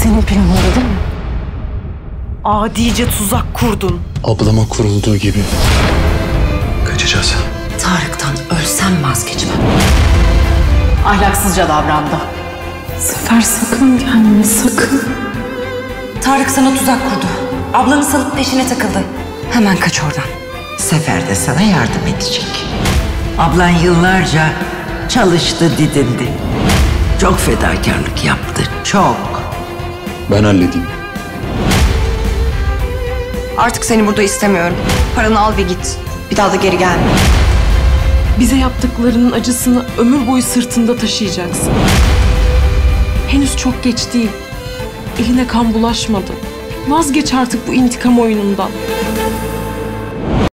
senin planında değil mi? Adice tuzak kurdun. Ablama kurulduğu gibi. Kaçacağız. Tarık'tan ölsem vazgeçmem. Ahlaksızca davrandı. Zafer sakın gelme, sakın. Tarık sana tuzak kurdu. Ablanı salıp peşine takıldı. Hemen kaç oradan. Sefer de sana yardım edecek. Ablan yıllarca çalıştı, didindi. Çok fedakarlık yaptı, çok. Ben halledeyim. Artık seni burada istemiyorum. Paranı al ve git. Bir daha da geri gelme. Bize yaptıklarının acısını ömür boyu sırtında taşıyacaksın. Henüz çok geç değil. Eline kan bulaşmadı. Vazgeç artık bu intikam oyunundan.